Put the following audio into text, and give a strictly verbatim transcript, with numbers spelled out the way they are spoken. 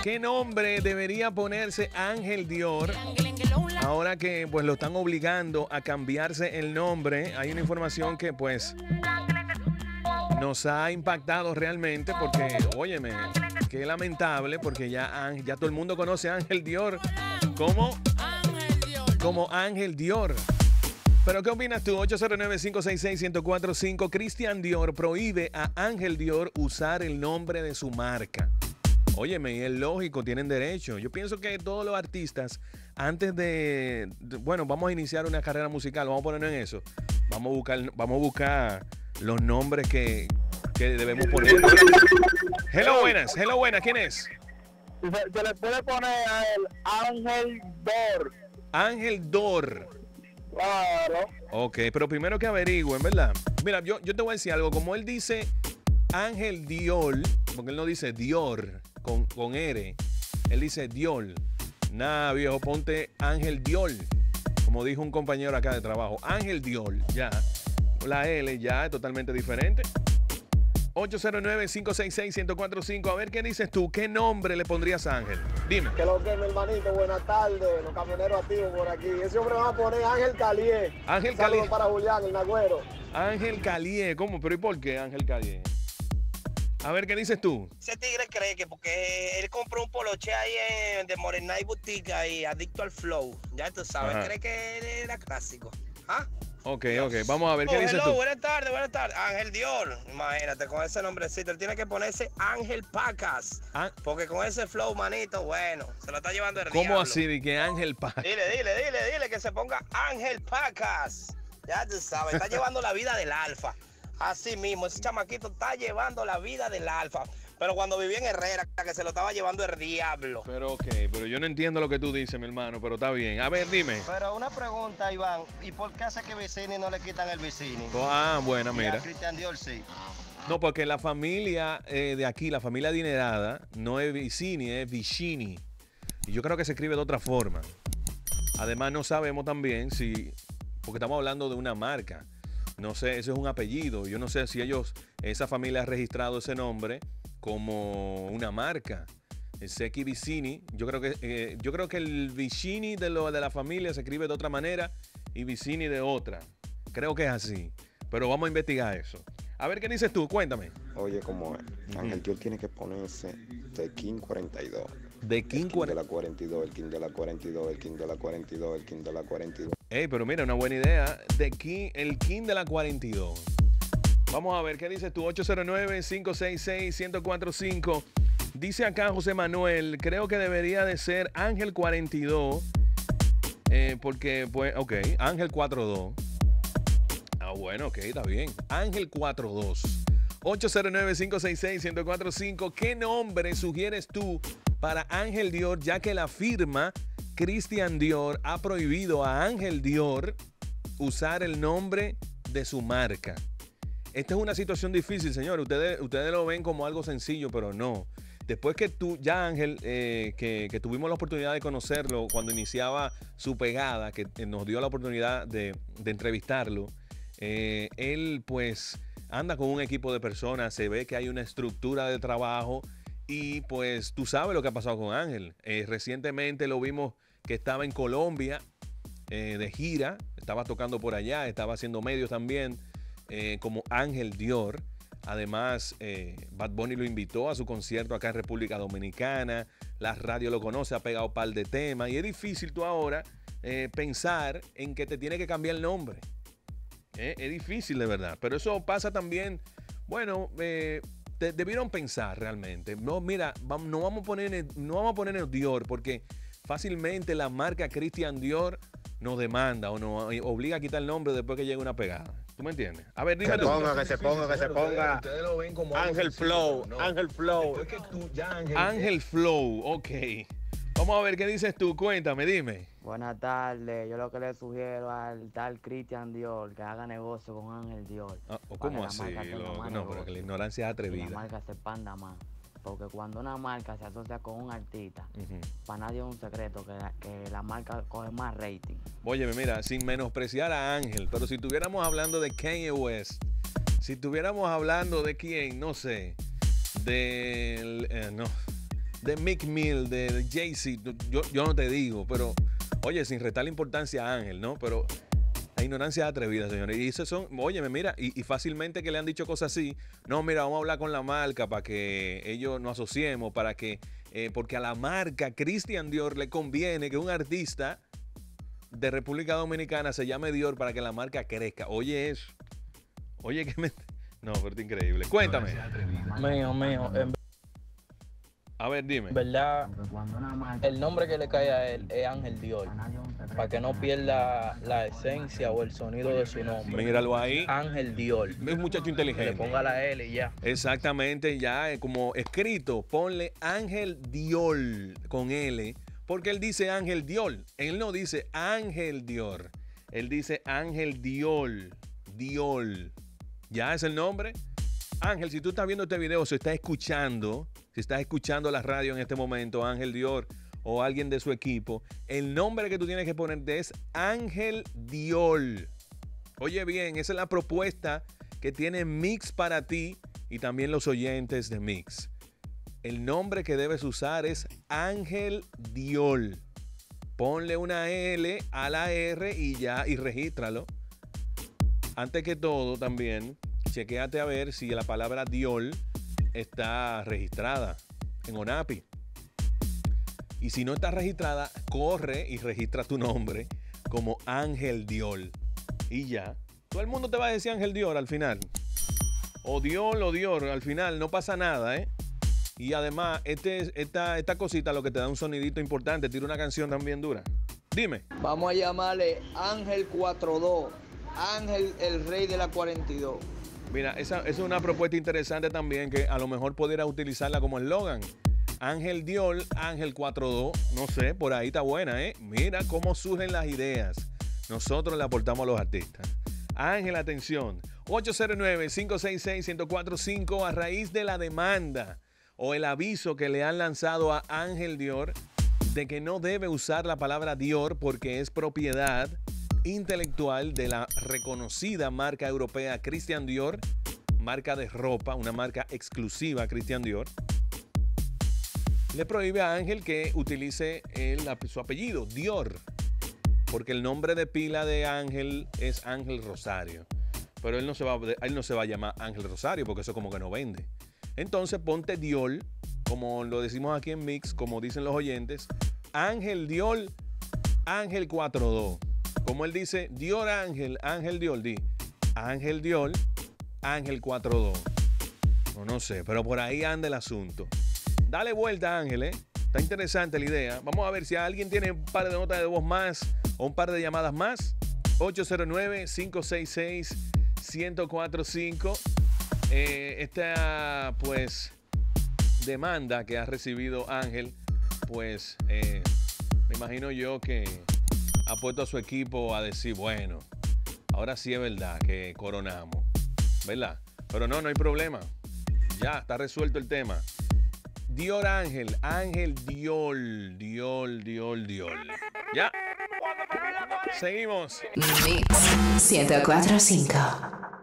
¿Qué nombre debería ponerse Ángel Dior? Ahora que pues lo están obligando a cambiarse el nombre, hay una información que pues nos ha impactado realmente porque, óyeme, qué lamentable porque ya, ya todo el mundo conoce a Ángel Dior como, como Ángel Dior. Pero ¿qué opinas tú? ocho cero nueve, cinco seis seis, uno cero cuatro cinco. Christian Dior prohíbe a Ángel Dior usar el nombre de su marca. Óyeme, y es lógico, tienen derecho. Yo pienso que todos los artistas, antes de, de, bueno, vamos a iniciar una carrera musical, vamos a ponernos en eso. Vamos a buscar, vamos a buscar los nombres que, que debemos poner. Hello, buenas, hello, buenas, ¿quién es? Se, se le puede poner a él Ángel Dor. Ángel Dor. Claro. Ok, pero primero que averigüen, ¿verdad? Mira, yo, yo te voy a decir algo. Como él dice Ángel Dior, porque él no dice Dior con, con R, él dice Dior. Nada, viejo, ponte Ángel Dior. Como dijo un compañero acá de trabajo, Ángel Dior, ya. La L ya es totalmente diferente. ocho cero nueve, cinco seis seis, uno cero cuatro cinco. A ver, ¿qué dices tú? ¿Qué nombre le pondrías a Ángel? Dime. Que lo que, mi hermanito, buenas tardes. Los camioneros activos por aquí. Ese hombre va a poner Ángel Calié. Ángel Calié. para Julián, el Nagüero. Ángel Calié. ¿Cómo? ¿Pero y por qué Ángel Calié? A ver, ¿qué dices tú? Ese tigre cree que porque él compró un poloche ahí en, de Morenay Boutique ahí, adicto al flow. Ya tú sabes, Ajá. cree que él era clásico. ¿Ah? Ok, ok. Vamos a ver, ¿qué oh, dices hello, tú? Buenas tardes, buenas tardes. Ángel Dior. Imagínate, con ese nombrecito. Él tiene que ponerse Ángel Pacas. Ah. Porque con ese flow, manito, bueno, se lo está llevando el ¿Cómo diablo. así? ¿De que Ángel Pacas? Dile, dile, dile, dile que se ponga Ángel Pacas. Ya tú sabes, está llevando la vida del alfa. Así mismo, ese chamaquito está llevando la vida del alfa. Pero cuando vivía en Herrera, que se lo estaba llevando el diablo. Pero ok, pero yo no entiendo lo que tú dices, mi hermano, pero está bien. A ver, dime. Pero una pregunta, Iván, ¿y por qué hace que Vicini no le quitan el Vicini? Ah, buena, Y mira. a Christian Dior sí. No, porque la familia eh, de aquí, la familia adinerada, no es Vicini, es Vicini. Y yo creo que se escribe de otra forma. Además, no sabemos también si, porque estamos hablando de una marca. No sé, ese es un apellido. Yo no sé si ellos, esa familia ha registrado ese nombre como una marca. El Seki Vicini, yo creo que eh, yo creo que el Vicini de lo de la familia se escribe de otra manera y Vicini de otra. Creo que es así. Pero vamos a investigar eso. A ver qué dices tú, cuéntame. Oye, ¿cómo es? Ángel Dior tiene que ponerse de King cuarenta y dos. De King, el King de la cuarenta y dos, el King de la cuarenta y dos, el King de la cuarenta y dos, el King de la cuarenta y dos. Ey, pero mira, una buena idea. De King, el King de la cuarenta y dos. Vamos a ver, ¿qué dices tú? ocho cero nueve, cinco seis seis, uno cero cuatro cinco. Dice acá José Manuel, creo que debería de ser Ángel cuarenta y dos. Eh, porque, pues, ok, Ángel cuarenta y dos. Ah, bueno, ok, está bien. Ángel cuarenta y dos. ocho cero nueve, cinco seis seis, uno cero cuatro cinco. ¿Qué nombre sugieres tú para Ángel Dior, ya que la firma Christian Dior ha prohibido a Ángel Dior usar el nombre de su marca? Esta es una situación difícil, señor. Ustedes, ustedes lo ven como algo sencillo, pero no. Después que tú, ya Ángel, eh, que, que tuvimos la oportunidad de conocerlo cuando iniciaba su pegada, que nos dio la oportunidad de, de entrevistarlo, eh, él pues anda con un equipo de personas, se ve que hay una estructura de trabajo y pues tú sabes lo que ha pasado con Ángel. Eh, recientemente lo vimos que estaba en Colombia eh, de gira, estaba tocando por allá, estaba haciendo medios también. Eh, como Ángel Dior. Además, eh, Bad Bunny lo invitó a su concierto acá en República Dominicana. La radio lo conoce, ha pegado un par de temas. Y es difícil tú ahora eh, pensar en que te tiene que cambiar el nombre. Eh, es difícil de verdad. Pero eso pasa también. Bueno, eh, te, debieron pensar realmente. No, mira, vamos, no vamos a poner, no vamos a poner el Dior porque fácilmente la marca Christian Dior nos demanda o nos obliga a quitar el nombre después que llegue una pegada. ¿Tú me entiendes? A ver, dime. Que se ponga, que se ponga, que se ponga. Ustedes lo ven como Ángel Flow, no. Ángel Flow. Es que tú ya Ángel. Ángel Flow, ok. Vamos a ver qué dices tú. Cuéntame, dime. Buenas tardes. Yo lo que le sugiero al tal Christian Dior que haga negocio con Ángel Dior. Ah, ¿Cómo así? Lo, no, pero que la ignorancia es atrevida. Que la marca se expanda más. Porque cuando una marca se asocia con un artista, uh-huh. para nadie es un secreto que la, que la marca coge más rating. Óyeme, mira, sin menospreciar a Ángel, pero si estuviéramos hablando de Kanye West, si estuviéramos hablando de quién, no sé, del, eh, no, de Meek Mill, de Jay-Z, yo, yo no te digo, pero oye, sin restar la importancia a Ángel, ¿no? Pero la ignorancia es atrevida, señores. Y eso son, óyeme, mira, y, y fácilmente que le han dicho cosas así. No, mira, vamos a hablar con la marca para que ellos nos asociemos, para que, eh, porque a la marca Christian Dior le conviene que un artista de República Dominicana se llame Dior para que la marca crezca. Oye eso. Oye, que me... No, pero es increíble. Cuéntame. Mío, mío, en A ver, dime. verdad, el nombre que le cae a él es Ángel Dior, para que no pierda la esencia o el sonido de su nombre. Míralo ahí. Ángel Dior. Es un muchacho Le inteligente. ponga la L y ya. Exactamente, ya eh, como escrito, ponle Ángel Dior con L, porque él dice Ángel Dior. Él no dice Ángel Dior. Él dice Ángel Dior. Dior. ¿Ya es el nombre? Ángel, si tú estás viendo este video, si estás escuchando, si estás escuchando la radio en este momento, Ángel Dior o alguien de su equipo, el nombre que tú tienes que ponerte es Ángel Dior. Oye bien, esa es la propuesta que tiene Mix para ti y también los oyentes de Mix. El nombre que debes usar es Ángel Dior. Ponle una L a la R y ya, y regístralo. Antes que todo, también, chequéate a ver si la palabra Dior está registrada en ONAPI. Y si no está registrada, corre y registra tu nombre como Ángel Dior. Y ya. Todo el mundo te va a decir Ángel Dior al final. O Dior o Dior. Al final no pasa nada, ¿eh? Y además, este, esta, esta cosita lo que te da un sonidito importante. Tira una canción también dura. Dime. Vamos a llamarle Ángel cuarenta y dos. Ángel, el rey de la cuarenta y dos. Mira, esa, esa es una propuesta interesante también que a lo mejor pudieras utilizarla como eslogan. Ángel Dior, Ángel cuarenta y dos. No sé, por ahí está buena, ¿eh? Mira cómo surgen las ideas. Nosotros le aportamos a los artistas. Ángel, atención. ocho cero nueve, cinco seis seis, uno cero cuatro cinco a raíz de la demanda o el aviso que le han lanzado a Ángel Dior de que no debe usar la palabra Dior porque es propiedad intelectual de la reconocida marca europea Christian Dior, marca de ropa, una marca exclusiva Christian Dior. Le prohíbe a Ángel que utilice el, su apellido, Dior, porque el nombre de pila de Ángel es Ángel Rosario. Pero él no se va, él no se va a llamar Ángel Rosario porque eso como que no vende. Entonces ponte Dior, como lo decimos aquí en Mix, como dicen los oyentes, Ángel Dior, Ángel cuarenta y dos. Como él dice, Dior Ángel, Ángel Dior, di Ángel Dior, Ángel cuarenta y dos. No, no sé, pero por ahí anda el asunto. Dale vuelta, Ángel, ¿eh? Está interesante la idea. Vamos a ver si alguien tiene un par de notas de voz más o un par de llamadas más. ocho cero nueve, cinco seis seis, uno cero cuatro cinco. Eh, esta, pues, demanda que ha recibido Ángel, pues, eh, me imagino yo que ha puesto a su equipo a decir, bueno, ahora sí es verdad que coronamos, ¿verdad? Pero no, no hay problema. Ya, está resuelto el tema. Dior Ángel, Ángel Dior, Dior, Dior, Dior. Ya. Seguimos. Mix ciento cuatro punto cinco.